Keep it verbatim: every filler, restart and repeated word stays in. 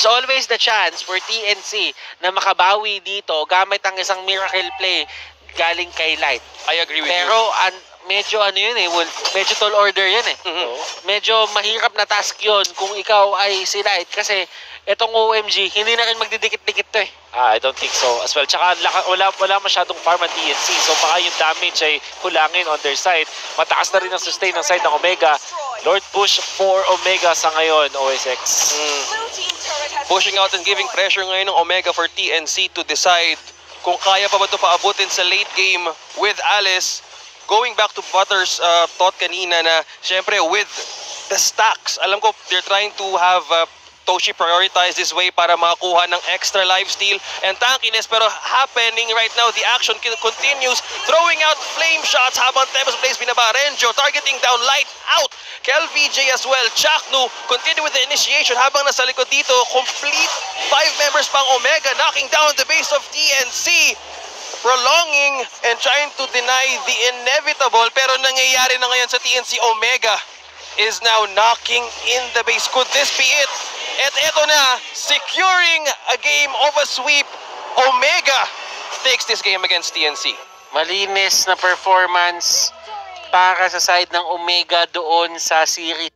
there's always the chance for T N C na makabawi dito gamit ang isang miracle play galing kay Light. I agree with Pero, you. an medyo ano yun eh, well, medyo tall order yun eh. Mm-hmm. Medyo mahirap na task yun kung ikaw ay si Light kasi itong O M G, hindi na rin magdidikit-dikit to eh. Ah, I don't think so as well. Tsaka wala, wala masyadong farm ang T N C. So baka yung damage ay kulangin on their side. Mataas na rin ang sustain ng side ng Omega. Lord push for Omega sa ngayon, O S X. Mm. Pushing out and giving pressure ngayon ng Omega for T N C to decide kung kaya pa ba ito paabutin sa late game with Alice. Going back to Butter's uh, thought kanina na syempre with the stacks, alam ko they're trying to have uh, Toshi prioritize this way para makakuha ng extra lifesteal and tankiness, pero happening right now, the action continues, throwing out flame shots habang Tebas plays binaba. Renjo targeting down Light out, Kel V J as well. Chaknu continue with the initiation habang nasa likod dito, complete five members pang Omega knocking down the base of T N C, prolonging and trying to deny the inevitable, pero nangyayari na ngayon sa T N C. Omega is now knocking in the base. Could this be it? At eto na, securing a game of a sweep. Omega takes this game against T N C. Malinis na performance para sa side ng Omega doon sa series